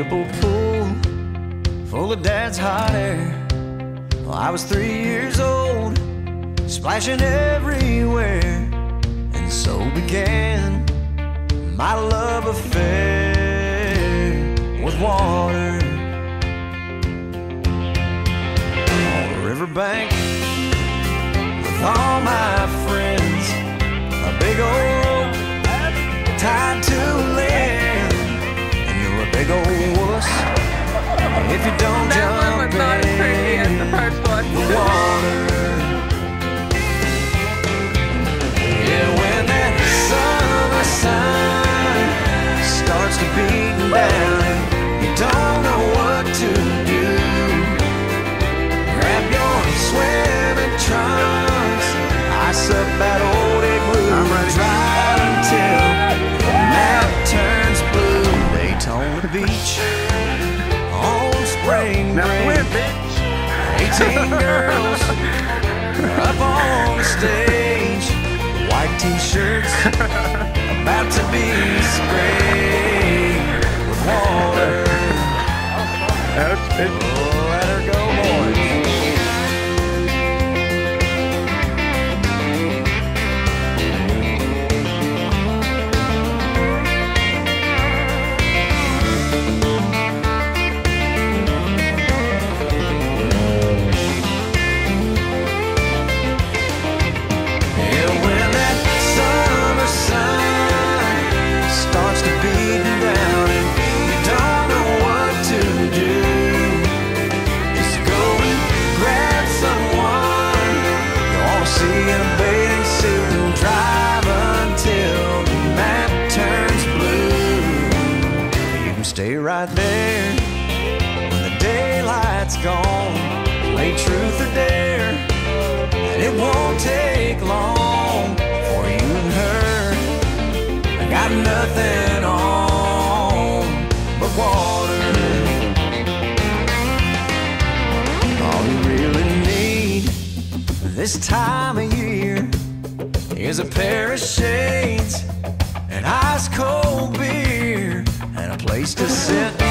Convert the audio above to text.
Whirlpool pool full of Dad's hot air. Well, I was 3 years old, splashing everywhere, and so began my love affair with water. On the riverbank with all my friends, a big old rope tied to a limb, and you're a big old wuss if you don't jump in the water. Yeah, when that summer sun starts to beat down and you don't know what to do, grab your swimming trunks, ice up that old igloo, right until the map turns blue. Daytona Beach on spring break, 18 girls up on the stage, white t-shirts about to be sprayed with water. Oh, let her go, boys. Stay right there when the daylight's gone. Play truth or dare, and it won't take long for you and her. I got nothing on but water. All you really need this time of year is a pair of shades, an ice cold beer, and a place to sit